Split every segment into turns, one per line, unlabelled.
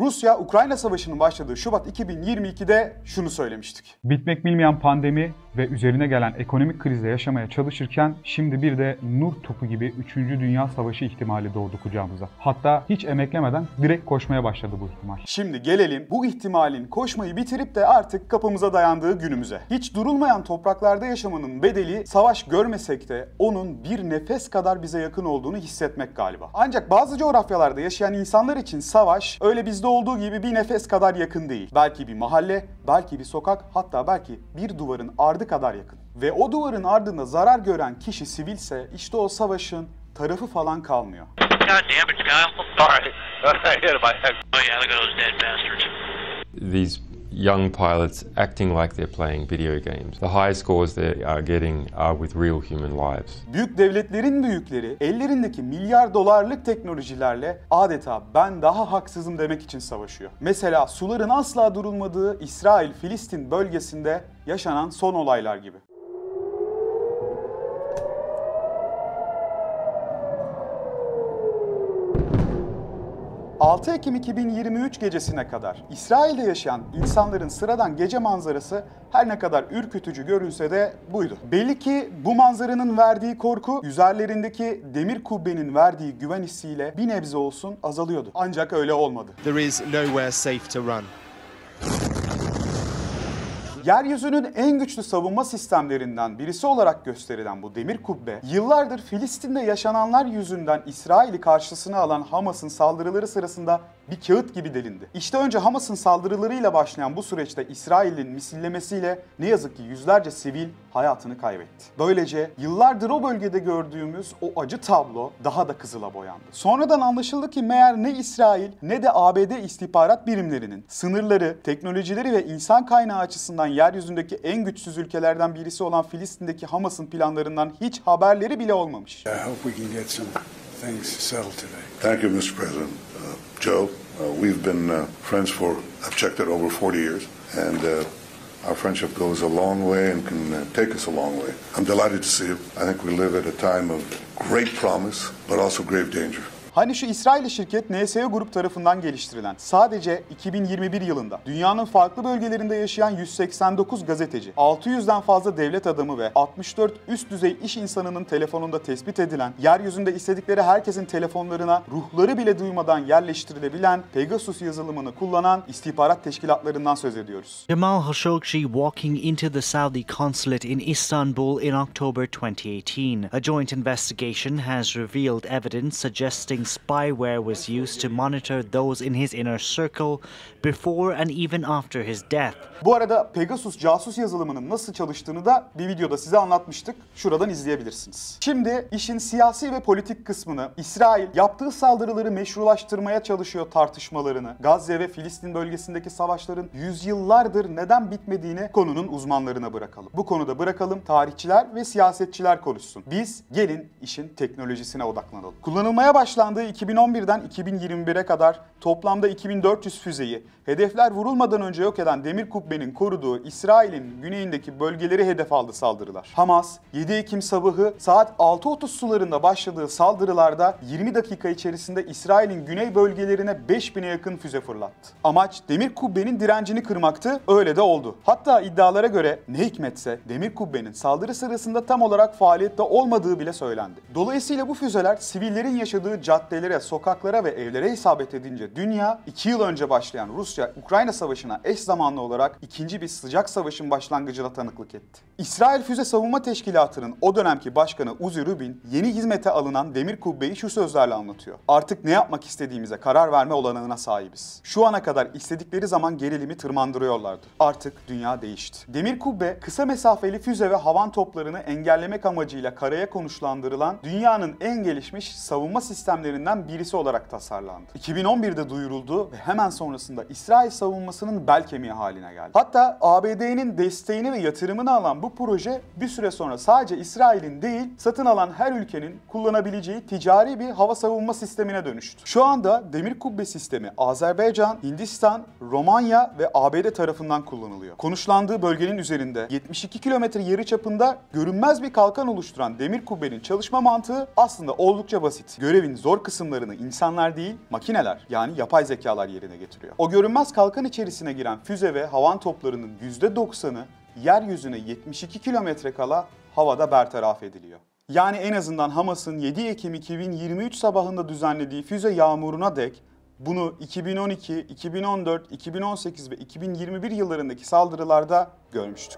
Rusya-Ukrayna Savaşı'nın başladığı Şubat 2022'de şunu söylemiştik.
Bitmek bilmeyen pandemi ve üzerine gelen ekonomik krizle yaşamaya çalışırken şimdi bir de nur topu gibi 3. Dünya Savaşı ihtimali doğdu kucağımıza. Hatta hiç emeklemeden direkt koşmaya başladı bu ihtimal.
Şimdi gelelim bu ihtimalin koşmayı bitirip de artık kapımıza dayandığı günümüze. Hiç durulmayan topraklarda yaşamanın bedeli savaş görmesek de onun bir nefes kadar bize yakın olduğunu hissetmek galiba. Ancak bazı coğrafyalarda yaşayan insanlar için savaş öyle bizde olduğu gibi bir nefes kadar yakın değil. Belki bir mahalle, belki bir sokak, hatta belki bir duvarın ardı kadar yakın. Ve o duvarın ardında zarar gören kişi sivilse işte o savaşın tarafı falan kalmıyor.
These young pilots acting like they're playing video games. The high scores they are getting are with real human lives.
Büyük devletlerin büyükleri ellerindeki milyar dolarlık teknolojilerle adeta ben daha haksızım demek için savaşıyor. Mesela suların asla durulmadığı İsrail-Filistin bölgesinde yaşanan son olaylar gibi. 6 Ekim 2023 gecesine kadar İsrail'de yaşayan insanların sıradan gece manzarası her ne kadar ürkütücü görünse de buydu. Belli ki bu manzaranın verdiği korku üzerlerindeki demir kubbenin verdiği güven hissiyle bir nebze olsun azalıyordu. Ancak öyle olmadı.
There is nowhere safe to run.
Yeryüzünün en güçlü savunma sistemlerinden birisi olarak gösterilen bu demir kubbe, yıllardır Filistin'de yaşananlar yüzünden İsrail'i karşısına alan Hamas'ın saldırıları sırasında bir kağıt gibi delindi. İşte önce Hamas'ın saldırılarıyla başlayan bu süreçte İsrail'in misillemesiyle ne yazık ki yüzlerce sivil hayatını kaybetti. Böylece yıllardır o bölgede gördüğümüz o acı tablo daha da kızıla boyandı. Sonradan anlaşıldı ki meğer ne İsrail ne de ABD istihbarat birimlerinin sınırları, teknolojileri ve insan kaynağı açısından yeryüzündeki en güçsüz ülkelerden birisi olan Filistin'deki Hamas'ın planlarından hiç haberleri bile olmamış.
I hope we can get some things settled today.
Thank you, Mr. President. Joe, we've been friends for, I've checked it, over 40 years, and our friendship goes a long way and can take us a long way. I'm delighted to see you. I think we live at a time of great promise, but also grave danger.
Hani şu İsrailli şirket NSO Grup tarafından geliştirilen, sadece 2021 yılında dünyanın farklı bölgelerinde yaşayan 189 gazeteci, 600'den fazla devlet adamı ve 64 üst düzey iş insanının telefonunda tespit edilen, yeryüzünde istedikleri herkesin telefonlarına ruhları bile duymadan yerleştirilebilen Pegasus yazılımını kullanan istihbarat teşkilatlarından söz ediyoruz.
Jamal Khashoggi walking into the Saudi consulate in Istanbul in October 2018. A joint investigation has revealed evidence suggesting spyware was used to monitor those in his inner circle before and even after his death.
Bu arada Pegasus casus yazılımının nasıl çalıştığını da bir videoda size anlatmıştık. Şuradan izleyebilirsiniz. Şimdi işin siyasi ve politik kısmını, İsrail yaptığı saldırıları meşrulaştırmaya çalışıyor tartışmalarını, Gazze ve Filistin bölgesindeki savaşların yüzyıllardır neden bitmediğini konunun uzmanlarına bırakalım. Bu konuda bırakalım tarihçiler ve siyasetçiler konuşsun. Biz gelin işin teknolojisine odaklanalım. Kullanılmaya başlandığı 2011'den 2021'e kadar toplamda 2400 füzeyi hedefler vurulmadan önce yok eden demir kubbenin koruduğu İsrail'in güneyindeki bölgeleri hedef aldı saldırılar. Hamas 7 Ekim sabahı saat 6:30 sularında başladığı saldırılarda 20 dakika içerisinde İsrail'in güney bölgelerine 5000'e yakın füze fırlattı. Amaç demir kubbenin direncini kırmaktı, öyle de oldu. Hatta iddialara göre ne hikmetse demir kubbenin saldırı sırasında tam olarak faaliyette olmadığı bile söylendi. Dolayısıyla bu füzeler sivillerin yaşadığı caddelere, sokaklara ve evlere isabet edince dünya 2 yıl önce başlayan Rusya-Ukrayna Savaşı'na eş zamanlı olarak ikinci bir sıcak savaşın başlangıcına tanıklık etti. İsrail Füze Savunma Teşkilatı'nın o dönemki başkanı Uzi Rubin yeni hizmete alınan demir kubbeyi şu sözlerle anlatıyor. Artık ne yapmak istediğimize karar verme olanağına sahibiz. Şu ana kadar istedikleri zaman gerilimi tırmandırıyorlardı. Artık dünya değişti. Demir kubbe kısa mesafeli füze ve havan toplarını engellemek amacıyla karaya konuşlandırılan dünyanın en gelişmiş savunma sistemlerinden birisi olarak tasarlandı. 2011'de duyuruldu ve hemen sonrasında İsrail savunmasının bel kemiği haline geldi. Hatta ABD'nin desteğini ve yatırımını alan bu proje bir süre sonra sadece İsrail'in değil, satın alan her ülkenin kullanabileceği ticari bir hava savunma sistemine dönüştü. Şu anda demir kubbe sistemi Azerbaycan, Hindistan, Romanya ve ABD tarafından kullanılıyor. Konuşlandığı bölgenin üzerinde 72 kilometre yarıçapında görünmez bir kalkan oluşturan demir kubbenin çalışma mantığı aslında oldukça basit. Görevin zor zor kısımlarını insanlar değil, makineler yani yapay zekalar yerine getiriyor. O görünmez kalkan içerisine giren füze ve havan toplarının %90'ı yeryüzüne 72 kilometre kala havada bertaraf ediliyor. Yani en azından Hamas'ın 7 Ekim 2023 sabahında düzenlediği füze yağmuruna dek bunu 2012, 2014, 2018 ve 2021 yıllarındaki saldırılarda görmüştük.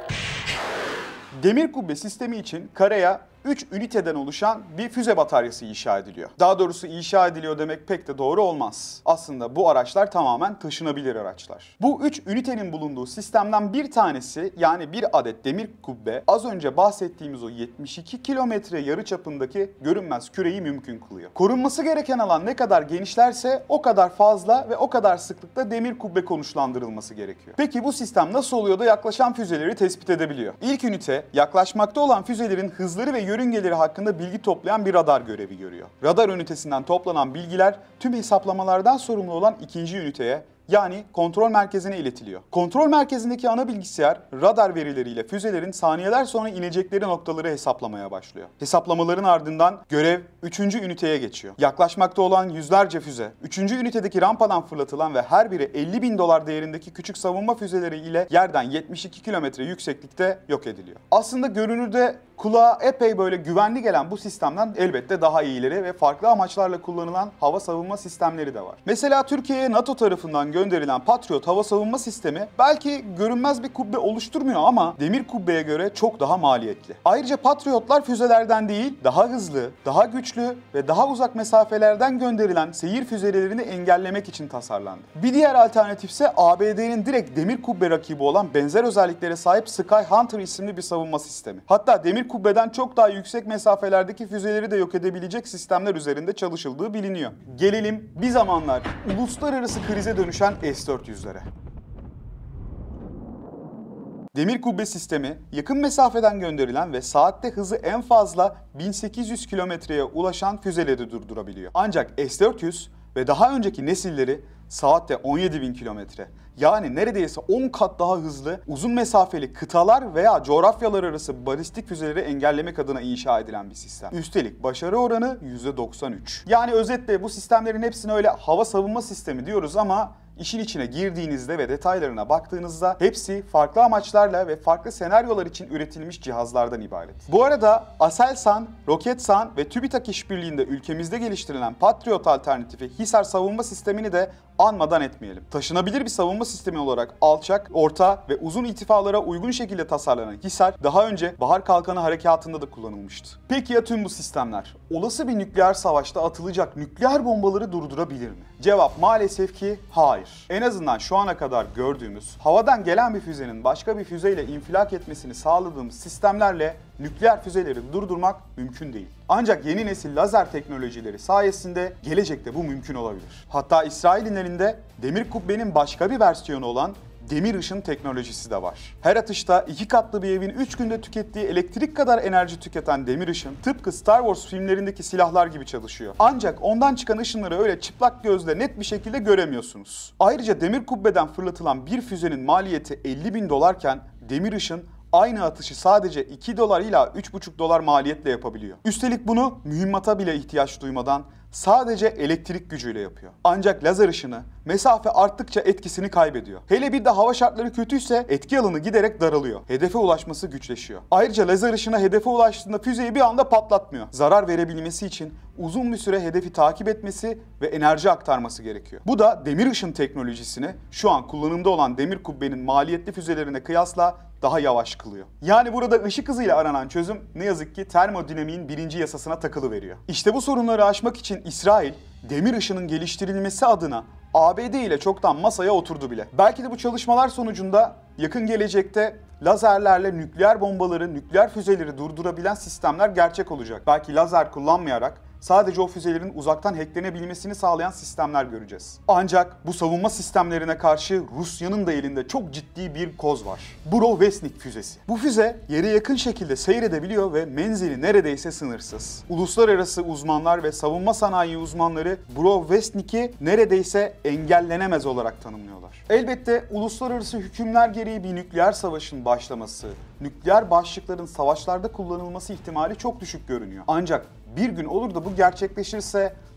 Demir kubbe sistemi için karaya 3 üniteden oluşan bir füze bataryası inşa ediliyor. Daha doğrusu inşa ediliyor demek pek de doğru olmaz. Aslında bu araçlar tamamen taşınabilir araçlar. Bu 3 ünitenin bulunduğu sistemden bir tanesi, yani bir adet demir kubbe, az önce bahsettiğimiz o 72 kilometre yarıçapındaki görünmez küreyi mümkün kılıyor. Korunması gereken alan ne kadar genişlerse o kadar fazla ve o kadar sıklıkta demir kubbe konuşlandırılması gerekiyor. Peki bu sistem nasıl oluyor da yaklaşan füzeleri tespit edebiliyor? İlk ünite yaklaşmakta olan füzelerin hızları ve yörüngeleri hakkında bilgi toplayan bir radar görevi görüyor. Radar ünitesinden toplanan bilgiler tüm hesaplamalardan sorumlu olan ikinci üniteye, yani kontrol merkezine iletiliyor. Kontrol merkezindeki ana bilgisayar radar verileriyle füzelerin saniyeler sonra inecekleri noktaları hesaplamaya başlıyor. Hesaplamaların ardından görev 3. üniteye geçiyor. Yaklaşmakta olan yüzlerce füze, 3. ünitedeki rampadan fırlatılan ve her biri $50.000 değerindeki küçük savunma füzeleri ile yerden 72 kilometre yükseklikte yok ediliyor. Aslında görünürde kulağa epey böyle güvenli gelen bu sistemden elbette daha iyileri ve farklı amaçlarla kullanılan hava savunma sistemleri de var. Mesela Türkiye'ye NATO tarafından gönderilen Patriot hava savunma sistemi belki görünmez bir kubbe oluşturmuyor ama demir kubbeye göre çok daha maliyetli. Ayrıca Patriotlar füzelerden değil, daha hızlı, daha güçlü ve daha uzak mesafelerden gönderilen seyir füzelerini engellemek için tasarlandı. Bir diğer alternatif ise ABD'nin direkt demir kubbe rakibi olan benzer özelliklere sahip Sky Hunter isimli bir savunma sistemi. Hatta demir kubbeden çok daha yüksek mesafelerdeki füzeleri de yok edebilecek sistemler üzerinde çalışıldığı biliniyor. Gelelim bir zamanlar uluslararası krize dönüşen S-400'lere. Demir kubbe sistemi yakın mesafeden gönderilen ve saatte hızı en fazla 1800 kilometreye ulaşan füzeleri durdurabiliyor. Ancak S-400 ve daha önceki nesilleri saatte 17.000 kilometre, yani neredeyse 10 kat daha hızlı, uzun mesafeli kıtalar veya coğrafyalar arası balistik füzeleri engellemek adına inşa edilen bir sistem. Üstelik başarı oranı %93. Yani özetle bu sistemlerin hepsine öyle hava savunma sistemi diyoruz ama İşin içine girdiğinizde ve detaylarına baktığınızda hepsi farklı amaçlarla ve farklı senaryolar için üretilmiş cihazlardan ibaret. Bu arada Aselsan, Roketsan ve TÜBİTAK işbirliğinde ülkemizde geliştirilen Patriot alternatifi Hisar savunma sistemini de anmadan etmeyelim. Taşınabilir bir savunma sistemi olarak alçak, orta ve uzun irtifalara uygun şekilde tasarlanan Hisar daha önce Bahar Kalkanı harekatında da kullanılmıştı. Peki ya tüm bu sistemler olası bir nükleer savaşta atılacak nükleer bombaları durdurabilir mi? Cevap maalesef ki hayır. En azından şu ana kadar gördüğümüz havadan gelen bir füzenin başka bir füzeyle infilak etmesini sağladığımız sistemlerle nükleer füzeleri durdurmak mümkün değil. Ancak yeni nesil lazer teknolojileri sayesinde gelecekte bu mümkün olabilir. Hatta İsrail'in elinde demir kubbenin başka bir versiyonu olan demir ışın teknolojisi de var. Her atışta 2 katlı bir evin 3 günde tükettiği elektrik kadar enerji tüketen demir ışın tıpkı Star Wars filmlerindeki silahlar gibi çalışıyor. Ancak ondan çıkan ışınları öyle çıplak gözle net bir şekilde göremiyorsunuz. Ayrıca demir kubbeden fırlatılan bir füzenin maliyeti $50.000 iken demir ışın aynı atışı sadece $2 ila $3,5 maliyetle yapabiliyor. Üstelik bunu mühimmata bile ihtiyaç duymadan sadece elektrik gücüyle yapıyor. Ancak lazer ışını mesafe arttıkça etkisini kaybediyor. Hele bir de hava şartları kötüyse etki alanı giderek daralıyor. Hedefe ulaşması güçleşiyor. Ayrıca lazer ışını hedefe ulaştığında füzeyi bir anda patlatmıyor. Zarar verebilmesi için uzun bir süre hedefi takip etmesi ve enerji aktarması gerekiyor. Bu da demir ışın teknolojisini şu an kullanımda olan demir kubbenin maliyetli füzelerine kıyasla daha yavaş kılıyor. Yani burada ışık hızıyla aranan çözüm ne yazık ki termodinamiğin 1. yasasına takılıveriyor. İşte bu sorunları aşmak için İsrail, demir ışının geliştirilmesi adına ABD ile çoktan masaya oturdu bile. Belki de bu çalışmalar sonucunda yakın gelecekte lazerlerle nükleer bombaları, nükleer füzeleri durdurabilen sistemler gerçek olacak. Belki lazer kullanmayarak sadece o füzelerin uzaktan hacklenebilmesini sağlayan sistemler göreceğiz. Ancak bu savunma sistemlerine karşı Rusya'nın da elinde çok ciddi bir koz var. Burovesnik füzesi. Bu füze yere yakın şekilde seyredebiliyor ve menzili neredeyse sınırsız. Uluslararası uzmanlar ve savunma sanayi uzmanları Burovesnik'i neredeyse engellenemez olarak tanımlıyorlar. Elbette uluslararası hükümler gereği bir nükleer savaşın başlaması, nükleer başlıkların savaşlarda kullanılması ihtimali çok düşük görünüyor. Ancak bir gün olur da bu gerçekleşirse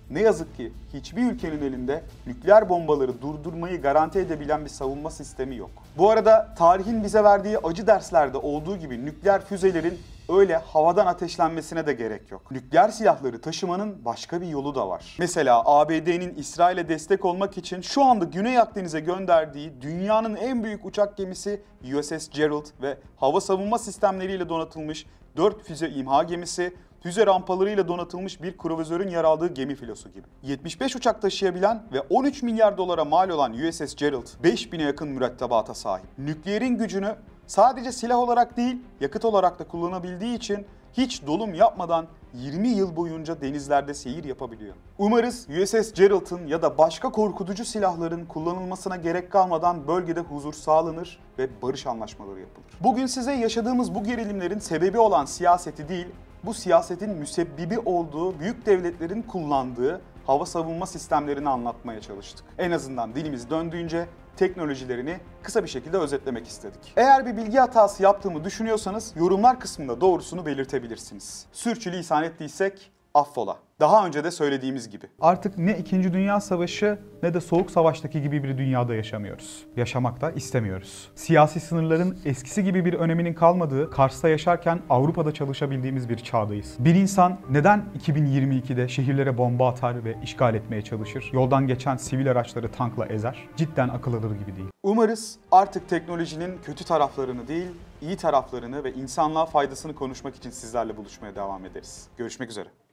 Ne yazık ki hiçbir ülkenin elinde nükleer bombaları durdurmayı garanti edebilen bir savunma sistemi yok. Bu arada tarihin bize verdiği acı derslerde olduğu gibi nükleer füzelerin öyle havadan ateşlenmesine de gerek yok. Nükleer silahları taşımanın başka bir yolu da var. Mesela ABD'nin İsrail'e destek olmak için şu anda Güney Akdeniz'e gönderdiği dünyanın en büyük uçak gemisi USS Gerald ve hava savunma sistemleriyle donatılmış 4 füze imha gemisi, füze rampalarıyla donatılmış bir kruvazörün yer aldığı gemi filosu gibi. 75 uçak taşıyabilen ve 13 milyar dolara mal olan USS Gerald, 5000'e yakın mürettebata sahip. Nükleerin gücünü sadece silah olarak değil, yakıt olarak da kullanabildiği için hiç dolum yapmadan 20 yıl boyunca denizlerde seyir yapabiliyor. Umarız USS Gerald'ın ya da başka korkutucu silahların kullanılmasına gerek kalmadan bölgede huzur sağlanır ve barış anlaşmaları yapılır. Bugün size yaşadığımız bu gerilimlerin sebebi olan siyaseti değil, bu siyasetin müsebbibi olduğu büyük devletlerin kullandığı hava savunma sistemlerini anlatmaya çalıştık. En azından dilimiz döndüğünce teknolojilerini kısa bir şekilde özetlemek istedik. Eğer bir bilgi hatası yaptığımı düşünüyorsanız yorumlar kısmında doğrusunu belirtebilirsiniz. Sürçülisan ettiysek affola. Daha önce de söylediğimiz gibi.
Artık ne 2. Dünya Savaşı ne de Soğuk Savaş'taki gibi bir dünyada yaşamıyoruz. Yaşamak da istemiyoruz. Siyasi sınırların eskisi gibi bir öneminin kalmadığı, Kars'ta yaşarken Avrupa'da çalışabildiğimiz bir çağdayız. Bir insan neden 2022'de şehirlere bomba atar ve işgal etmeye çalışır? Yoldan geçen sivil araçları tankla ezer? Cidden akıl alır gibi değil.
Umarız artık teknolojinin kötü taraflarını değil, iyi taraflarını ve insanlığa faydasını konuşmak için sizlerle buluşmaya devam ederiz. Görüşmek üzere.